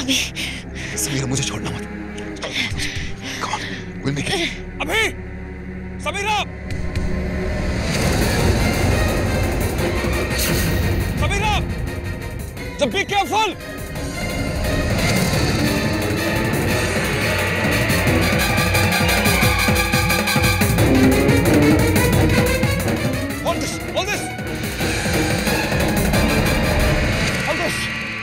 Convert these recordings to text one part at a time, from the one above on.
अभी समीरा मुझे छोड़ना मत। Come on, we'll make it. अभी Samira, Samira, just be careful. Hold this, hold this. Hold this.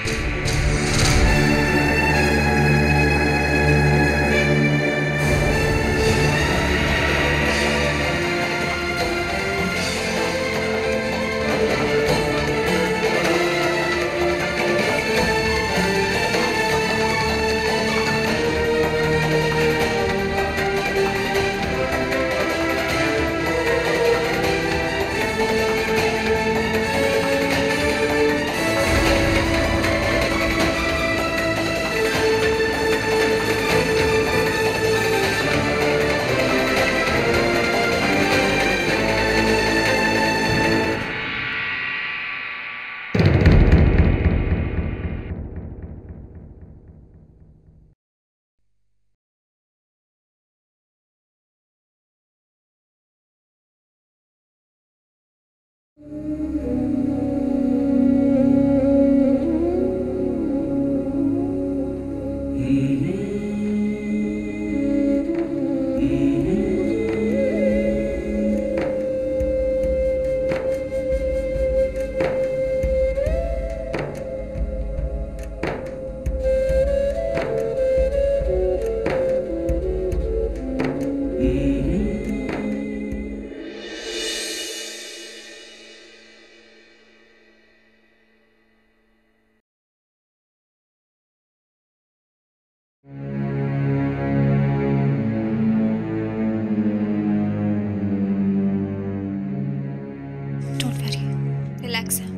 Relax है।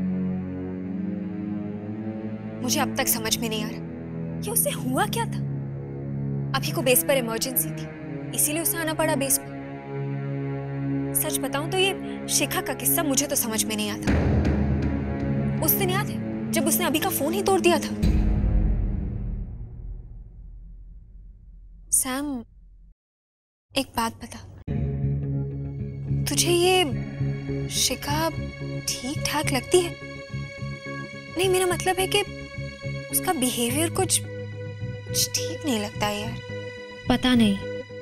मुझे अब तक समझ में नहीं आ रहा कि उसे हुआ क्या था। अभी को बेस पर इमरजेंसी थी, इसीलिए उसे आना पड़ा बेस पर। सच बताऊं तो ये शिखा का किस्सा मुझे तो समझ में नहीं आता। उस दिन याद है जब उसने अभी का फोन ही तोड़ दिया था। सैम, एक बात बता, तुझे ये शिखा ठीक ठाक लगती है? नहीं, मेरा मतलब है कि उसका बिहेवियर कुछ ठीक नहीं लगता है यार। पता नहीं,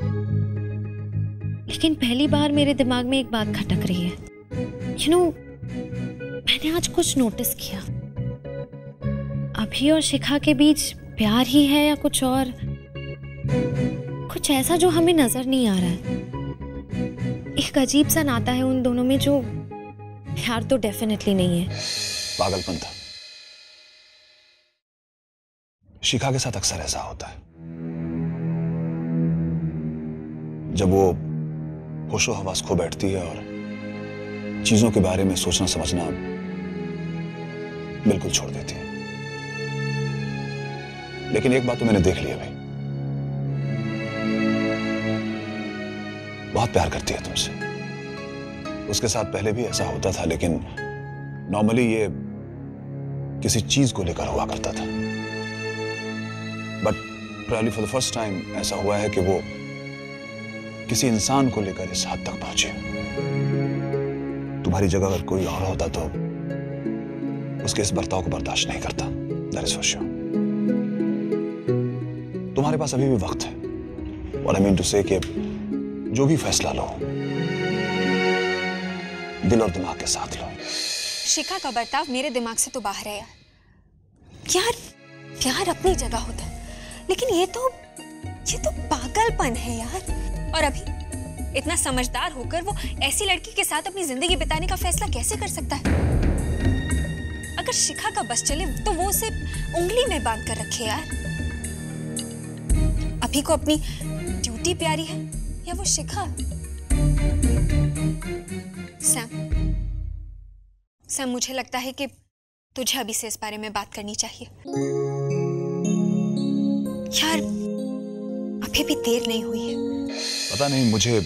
लेकिन पहली बार मेरे दिमाग में एक बात खटक रही है। मैंने आज कुछ नोटिस किया। अभी और शिखा के बीच प्यार ही है या कुछ और, कुछ ऐसा जो हमें नजर नहीं आ रहा है। एक अजीब सा नाता है उन दोनों में जो प्यार तो डेफिनेटली नहीं है। पागलपन था। शिखा के साथ अक्सर ऐसा होता है, जब वो होशो हवास खो बैठती है और चीजों के बारे में सोचना समझना बिल्कुल छोड़ देती है। लेकिन एक बात तो मैंने देख लिया भाई, बहुत प्यार करती है तुमसे। उसके साथ पहले भी ऐसा होता था, लेकिन नॉर्मली ये किसी चीज को लेकर हुआ करता था। But probably for the first time ऐसा हुआ है कि वो किसी इंसान को लेकर इस हद तक पहुंची। तुम्हारी जगह अगर कोई और होता तो उसके इस बर्ताव को बर्दाश्त नहीं करता। That is for sure. तुम्हारे पास अभी भी वक्त है, और आई मीन टू से कि जो भी फैसला लो दिल और दिमाग के साथ लो। शिखा का बर्ताव मेरे दिमाग से तो बाहर है यार। प्यार अपनी जगह होता है, लेकिन ये तो पागलपन है यार। और अभी इतना समझदार होकर वो ऐसी लड़की के साथ अपनी जिंदगी बिताने का फैसला कैसे कर सकता है? अगर शिखा का बस चले तो वो उसे उंगली में बांध कर रखे यार। अभी को अपनी ड्यूटी प्यारी है या वो शिखा? सैम, मुझे लगता है कि तुझे अभी से इस बारे में बात करनी चाहिए यार। अभी भी देर नहीं हुई है। पता नहीं, मुझे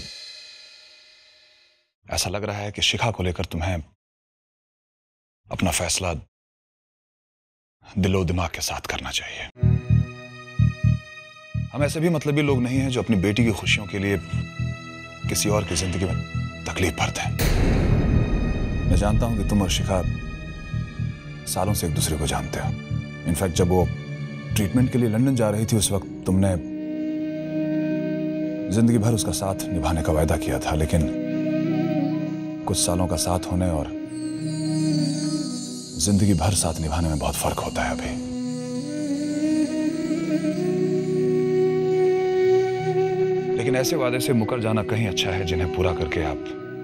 ऐसा लग रहा है कि शिखा को लेकर तुम्हें अपना फैसला दिलो दिमाग के साथ करना चाहिए। हम ऐसे भी मतलबी लोग नहीं हैं जो अपनी बेटी की खुशियों के लिए किसी और की जिंदगी में तकलीफ भरते हैं। मैं जानता हूं कि तुम और शिखा सालों से एक दूसरे को जानते हो। इनफैक्ट जब वो ट्रीटमेंट के लिए लंदन जा रही थी उस वक्त तुमने जिंदगी भर उसका साथ निभाने का वायदा किया था, लेकिन कुछ सालों का साथ होने और जिंदगी भर साथ निभाने में बहुत फर्क होता है अभी। लेकिन ऐसे वादे से मुकर जाना कहीं अच्छा है जिन्हें पूरा करके आप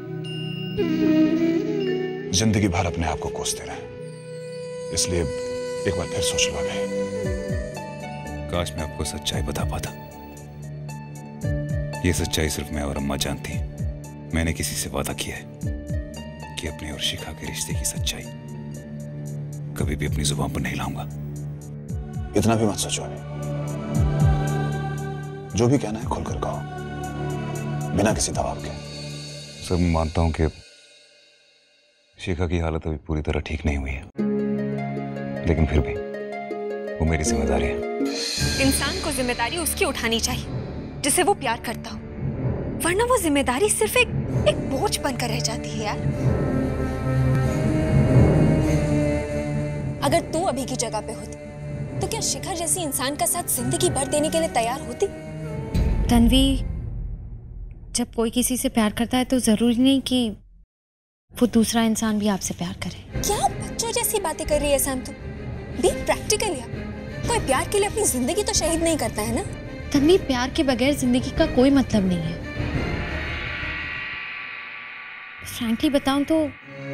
जिंदगी भर अपने आप को कोसते रहें। इसलिए एक बार फिर सोच लो अभी। काश मैं आपको सच्चाई बता पाता। ये सच्चाई सिर्फ मैं और अम्मा जानती हैं। मैंने किसी से वादा किया है कि अपने और शिखा के रिश्ते की सच्चाई कभी भी अपनी जुबान पर नहीं लाऊंगा। इतना भी मत सोचो अभी। जो भी कहना है खुलकर कहो, बिना किसी दबाव के। सर, मैं मानता हूं कि शिखा की हालत अभी पूरी तरह ठीक नहीं हुई है, लेकिन फिर भी वो मेरी जिम्मेदारी है। इंसान को जिम्मेदारी उसकी उठानी चाहिए जिसे वो प्यार करता हो, वरना वो जिम्मेदारी सिर्फ एक बोझ बनकर रह जाती है यार। अगर तू अभी की जगह पे होती तो क्या शिखा जैसी इंसान का साथ जिंदगी भर देने के लिए तैयार होती? तन्वी, जब कोई किसी से प्यार करता है तो जरूरी नहीं कि वो दूसरा इंसान भी आपसे प्यार करे। क्या बच्चों जैसी बातें कर रही है सैम? तुम बी प्रैक्टिकल यार। कोई प्यार के लिए अपनी जिंदगी तो शहीद नहीं करता है ना। तन्वी, प्यार के बगैर जिंदगी का कोई मतलब नहीं है। फ्रैंकली बताऊं तो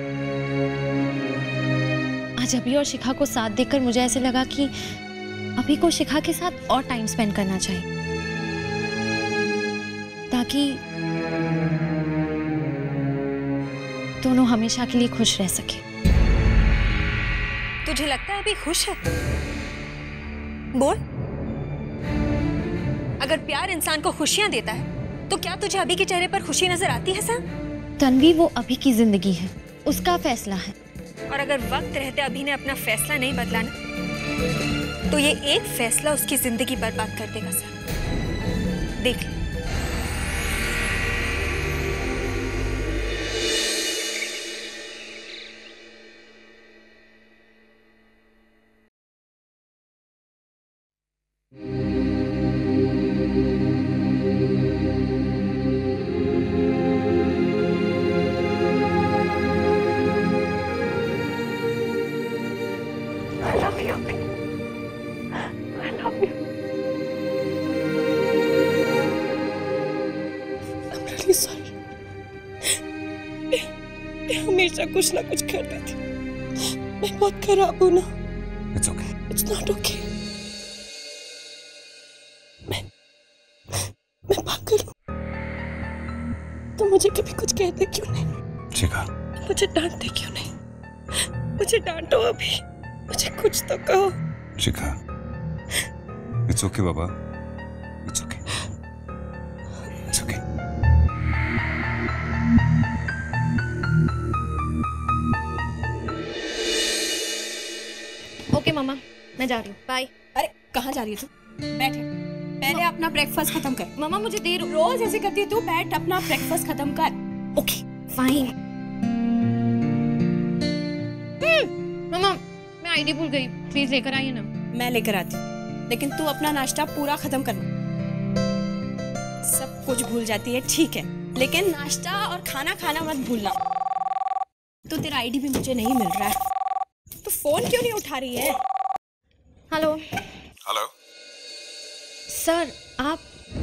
आज अभी और शिखा को साथ देखकर मुझे ऐसे लगा कि अभी को शिखा के साथ और टाइम स्पेंड करना चाहिए, ताकि दोनों हमेशा के लिए खुश रह सके। तुझे लगता है अभी खुश है? बोल। अगर प्यार इंसान को खुशियां देता है तो क्या तुझे अभी के चेहरे पर खुशी नजर आती है सैम? तन्वी, वो अभी की जिंदगी है, उसका फैसला है। और अगर वक्त रहते अभी ने अपना फैसला नहीं बदला ना, तो ये एक फैसला उसकी जिंदगी बर्बाद कर देगा सैम। देख ले। हमेशा कुछ ना कुछ कर देती। मैं बहुत खराब हूं ना। It's okay. It's not okay. मैं पागल हूं। तो मुझे कभी कुछ कहते क्यों नहीं? शिखा, मुझे डांटते क्यों नहीं? मुझे डांटो अभी। मुझे कुछ तो कहो। शिखा, It's okay बाबा। It's okay. It's okay. Okay मामा, मैं जा रही हूँ। बाय। अरे कहाँ जा रही है तू? बैठ। पहले अपना ब्रेकफास्ट खत्म कर। मामा, मुझे देर रोज ऐसे करती है तू। बैठ, अपना ब्रेकफास्ट खत्म कर। Okay fine. मामा, मैं आईडी भूल गई, प्लीज लेकर आइए ना। मैं लेकर आती हूँ, लेकिन तू अपना नाश्ता पूरा खत्म करना। सब कुछ भूल जाती है ठीक है, लेकिन नाश्ता और खाना खाना मत भूलना। तो तेरा आईडी भी मुझे नहीं मिल रहा है, तो फोन क्यों नहीं उठा रही है? हेलो। हेलो सर, आप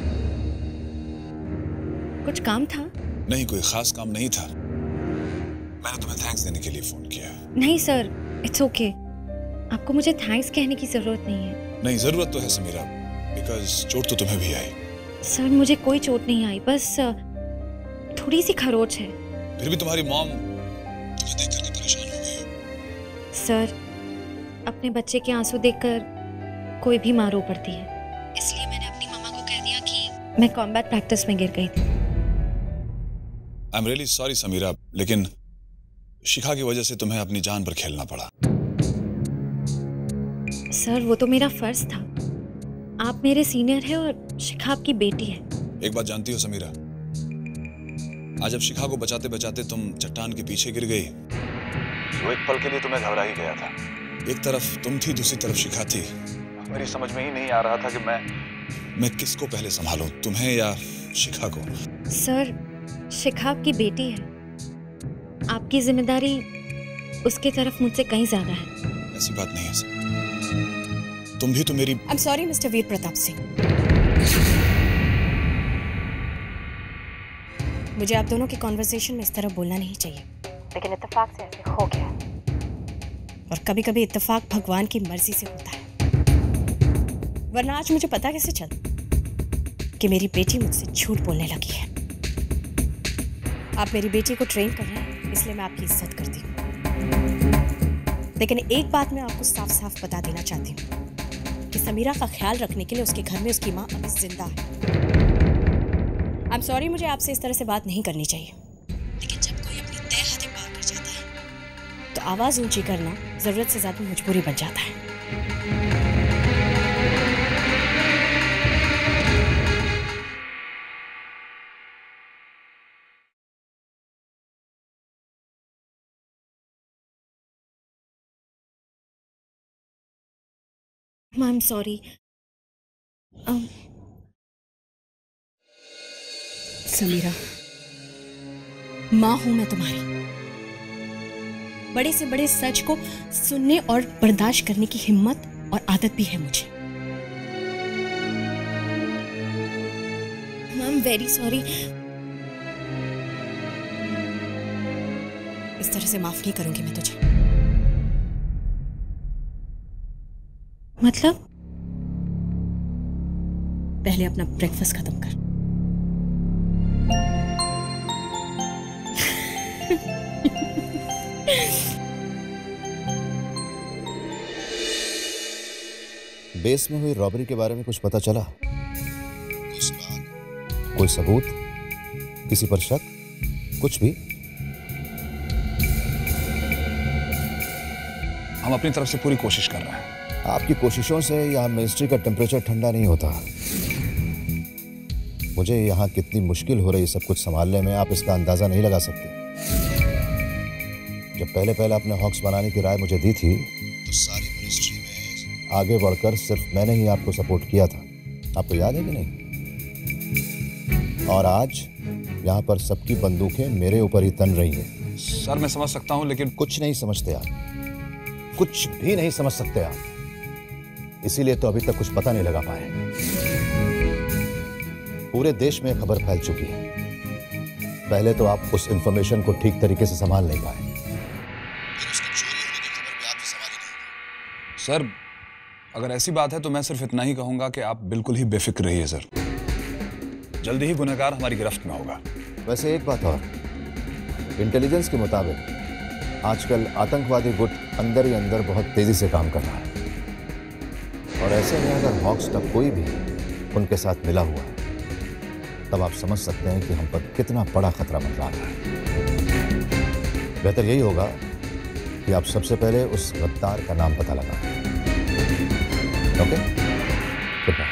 कुछ काम था? नहीं, कोई खास काम नहीं था। मैंने तुम्हें थैंक्स देने के लिए फोन किया। नहीं सर, इट्स ओके। आपको मुझे थैंक्स कहने की जरूरत नहीं है। नहीं, जरूरत तो है समीरा, बिकॉज चोट तो तुम्हें भी आई। सर, मुझे कोई चोट नहीं आई, बस थोड़ी सी खरोच है। फिर भी तुम्हारी मॉम तुम्हें देख करके परेशान हो गई है। सर, अपने बच्चे के आंसू देखकर कोई भी मां रो पड़ती है, इसलिए मैंने अपनी मम्मा को कह दिया कि मैं कॉम्बैट प्रैक्टिस में गिर गई थी। I am really sorry Samira, लेकिन शिखा की वजह से तुम्हें अपनी जान पर खेलना पड़ा। सर, वो तो मेरा फर्ज था, आप मेरे सीनियर हैं और शिखा आपकी बेटी है। एक बात जानती हो समीरा, आज जब शिखा को बचाते बचाते तुम चट्टान के पीछे गिर गई तो एक पल के लिए तुम्हें घबरा ही गया था। एक तरफ तुम थी, दूसरी तरफ शिखा थी। मेरी समझ में ही नहीं आ रहा था कि मैं किसको पहले संभालूं, तुम्हें या शिखा को। सर, शिखा आपकी बेटी है, आपकी जिम्मेदारी उसकी तरफ मुझसे कहीं ज्यादा है। ऐसी बात नहीं है सर, तुम भी तो मेरी। I am sorry mister Veer Pratap Singh, मुझे आप दोनों की कॉन्वर्सेशन में इस तरह बोलना नहीं चाहिए, लेकिन इत्तेफाक से ऐसे हो गया। और कभी कभी इत्तेफाक भगवान की मर्जी से होता है, वरना आज मुझे पता कैसे चल कि मेरी बेटी मुझसे झूठ बोलने लगी है। आप मेरी बेटी को ट्रेन कर रहे हैं, इसलिए मैं आपकी इज्जत करती हूँ, लेकिन एक बात मैं आपको साफ साफ बता देना चाहती हूँ कि समीरा का ख्याल रखने के लिए उसके घर में उसकी माँ अभी जिंदा है। आई एम सॉरी, मुझे आपसे इस तरह से बात नहीं करनी चाहिए, लेकिन जब कोई अपनी तय हदें पार कर जाता है तो आवाज ऊंची करना जरूरत से ज्यादा मजबूरी बन जाता है। आई एम सॉरी। समीरा, माँ हूं मैं तुम्हारी, बड़े से बड़े सच को सुनने और बर्दाश्त करने की हिम्मत और आदत भी है मुझे। I am very sorry. इस तरह से माफ नहीं करूंगी मैं तुझे। मतलब? पहले अपना ब्रेकफास्ट खत्म कर। बेस में हुई रॉबरी के बारे में कुछ पता चला? कोई सबूत, किसी पर शक, कुछ भी? हम अपनी तरफ से पूरी कोशिश कर रहे हैं। आपकी कोशिशों से यहाँ मिनिस्ट्री का टेम्परेचर ठंडा नहीं होता। मुझे यहाँ कितनी मुश्किल हो रही सब कुछ संभालने में आप इसका अंदाजा नहीं लगा सकते। जब पहले आपने हॉक्स बनाने की राय मुझे दी थी तो सारी मिनिस्ट्री में आगे बढ़कर सिर्फ मैंने ही आपको सपोर्ट किया था। आपको याद है कि नहीं? और आज यहाँ पर सबकी बंदूकें मेरे ऊपर ही तन रही हैं। सर मैं समझ सकता हूँ, लेकिन कुछ नहीं समझते आप, कुछ भी नहीं समझ सकते आप। इसीलिए तो अभी तक कुछ पता नहीं लगा पाए। पूरे देश में खबर फैल चुकी है। पहले तो आप उस इंफॉर्मेशन को ठीक तरीके से संभाल नहीं पाए, फिर उसके चोरी होने की खबर भी आपने संभाली नहीं। सर अगर ऐसी बात है तो मैं सिर्फ इतना ही कहूंगा कि आप बिल्कुल ही बेफिक्र रहिए सर। जल्दी ही गुनहगार हमारी गिरफ्त में होगा। वैसे एक बात और, इंटेलिजेंस के मुताबिक आजकल आतंकवादी गुट अंदर ही अंदर बहुत तेजी से काम कर रहा है, और ऐसे में अगर हॉक्स का कोई भी उनके साथ मिला हुआ है तब आप समझ सकते हैं कि हम पर कितना बड़ा खतरा मंडरा रहा है। बेहतर यही होगा कि आप सबसे पहले उस गद्दार का नाम पता लगाएं। Okay, goodbye.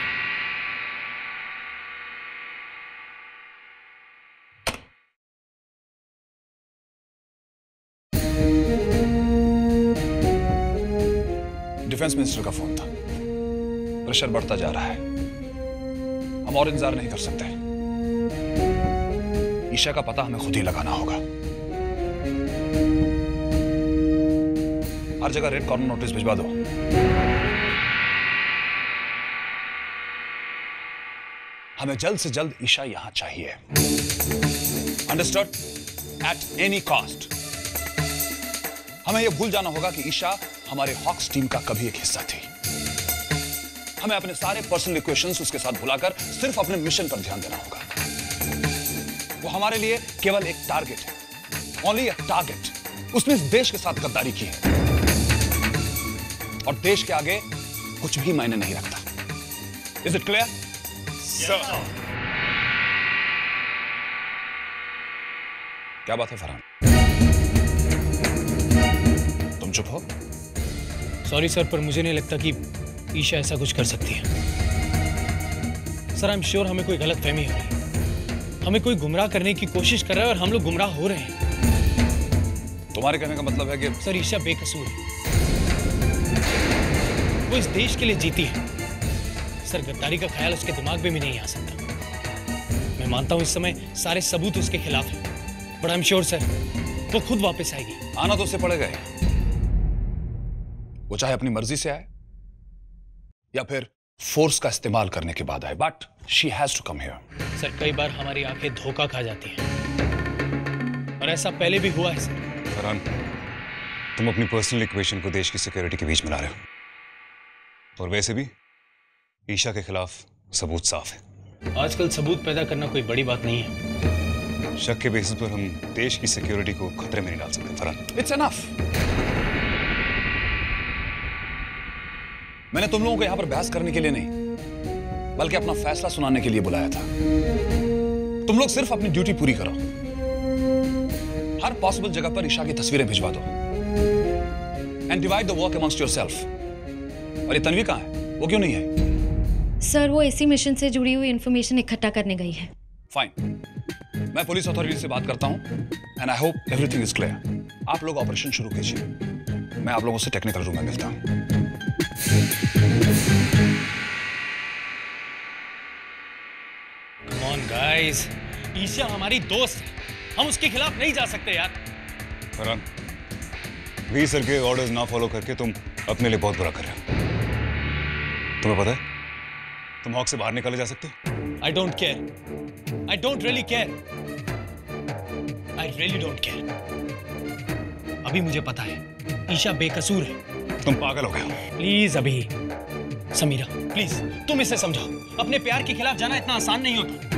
Defence minister का फोन था। प्रेशर बढ़ता जा रहा है, हम और इंतजार नहीं कर सकते। ईशा का पता हमें खुद ही लगाना होगा। हर जगह रेड कॉर्नर नोटिस भिजवा दो। हमें जल्द से जल्द ईशा यहां चाहिए। अंडरस्टूड? At any cost. हमें यह भूल जाना होगा कि ईशा हमारे हॉक्स टीम का कभी एक हिस्सा थी। हमें अपने सारे पर्सनल इक्वेशंस उसके साथ भुलाकर सिर्फ अपने मिशन पर ध्यान देना होगा। वो हमारे लिए केवल एक टारगेट है, ओनली अ टारगेट। उसने इस देश के साथ गद्दारी की है, और देश के आगे कुछ भी मायने नहीं रखता। Is it clear? क्या बात है फरहान, तुम चुप हो? सॉरी सर, पर मुझे नहीं लगता कि ईशा ऐसा कुछ कर सकती है। सर आई एम श्योर हमें कोई गलत फहमी हो रही है, हमें कोई गुमराह करने की कोशिश कर रहा है और हम लोग गुमराह हो रहे हैं। तुम्हारे कहने का मतलब है कि सर ईशा बेकसूर है, वो इस देश के लिए जीती है। सर गद्दारी का ख्याल उसके दिमाग में भी नहीं आ सकता। मैं मानता हूं इस समय सारे सबूत उसके खिलाफ हैं, but I am sure sir वो खुद वापस आएगी। आना तो उससे पड़ेगा ही, वो चाहे अपनी मर्जी से आए या फिर फोर्स का इस्तेमाल करने के बाद आए, but she has to come here. Sir कई बार हमारी आंखें धोखा खा जाती हैं और ऐसा पहले भी हुआ है सर। फरहान, तुम अपनी पर्सनल इक्वेशन को देश की सिक्योरिटी के बीच में ला रहे हो, और वैसे भी ईशा के खिलाफ सबूत साफ है। आजकल सबूत पैदा करना कोई बड़ी बात नहीं है। शक के बेसिस पर हम देश की सिक्योरिटी को खतरे में नहीं डाल सकते। Farhan, it's enough. मैंने तुम लोगों को यहां पर बहस करने के लिए नहीं, बल्कि अपना फैसला सुनाने के लिए बुलाया था। तुम लोग सिर्फ अपनी ड्यूटी पूरी करो, हर पॉसिबल जगह पर ईशा की तस्वीरें भिजवा दो and divide the work amongst yourself. और ये तन्वी कहां है, वो क्यों नहीं है? सर वो इसी मिशन से जुड़ी हुई इंफॉर्मेशन इकट्ठा करने गई है। फाइन, मैं पुलिस अथॉरिटी से बात करता हूं and I hope everything is clear. आप लोग ऑपरेशन शुरू कीजिए, मैं आप लोगों से टेक्निकल रूम में मिलता हूं। Come on guys, ईशा हमारी दोस्त है, हम उसके खिलाफ नहीं जा सकते यार। फरहान, वी सर के ऑर्डर्स ना फॉलो करके तुम अपने लिए बहुत बुरा कर रहे हो। तुम्हें पता है तुम हॉक से बाहर निकाले जा सकते हो। I don't care. I don't really care. I really don't care. अभी मुझे पता है ईशा बेकसूर है। तुम पागल हो गए हो। प्लीज अभी, समीरा प्लीज तुम इसे समझाओ, अपने प्यार के खिलाफ जाना इतना आसान नहीं होता।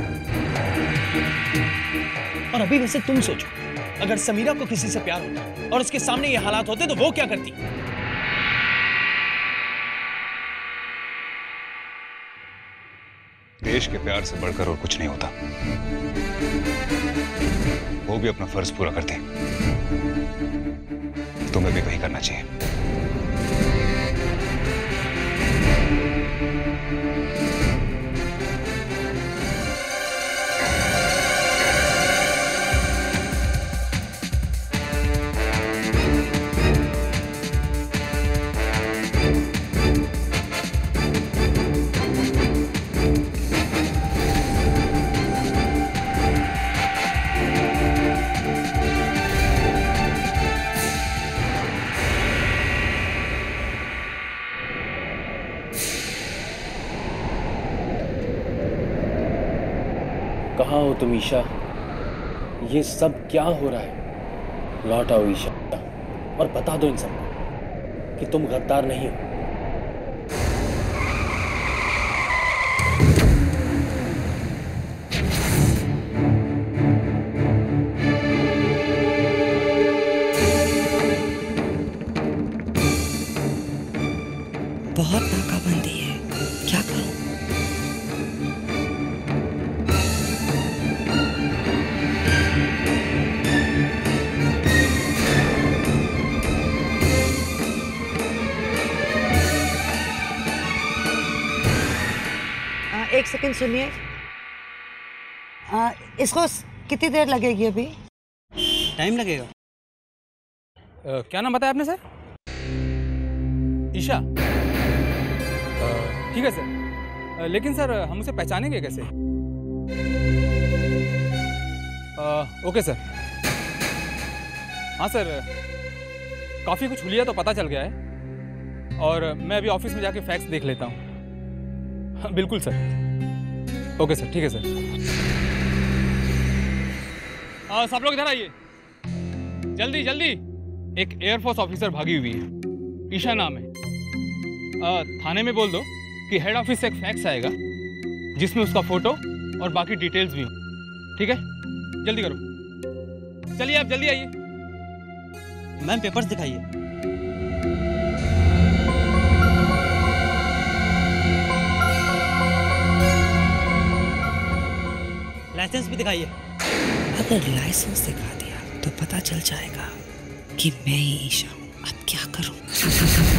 और अभी वैसे तुम सोचो, अगर समीरा को किसी से प्यार होता और उसके सामने ये हालात होते तो वो क्या करती? देश के प्यार से बढ़कर और कुछ नहीं होता। वो भी अपना फर्ज पूरा करते, तुम्हें भी वही करना चाहिए। कहाँ हो तुम ईशा? ये सब क्या हो रहा है? लौट आओ ईशा और बता दो इन सबको कि तुम गद्दार नहीं हो। बहुत नाकाबंदी है, क्या करूं? एक सेकंड सुनिए, इसको कितनी देर लगेगी? अभी टाइम लगेगा। क्या नाम बताया आपने सर? ईशा। ठीक है सर, लेकिन सर हम उसे पहचानेंगे कैसे? Okay sir. हाँ सर, काफ़ी कुछ हुलिया तो पता चल गया है और मैं अभी ऑफिस में जाके फैक्ट्स देख लेता हूँ। हाँ, बिल्कुल सर। ओके सर, ठीक है सर। सब लोग इधर आइए, जल्दी जल्दी। एक एयरफोर्स ऑफिसर भागी हुई है, ईशा नाम है। थाने में बोल दो कि हेड ऑफिस से एक फैक्स आएगा जिसमें उसका फोटो और बाकी डिटेल्स भी हो। ठीक है, जल्दी करो। चलिए आप जल्दी आइए। मैम पेपर्स दिखाइए। लाइसेंस भी दिखाइए। अगर लाइसेंस दिखा दिया तो पता चल जाएगा कि मैं ही ईशा हूँ। अब क्या करूँ?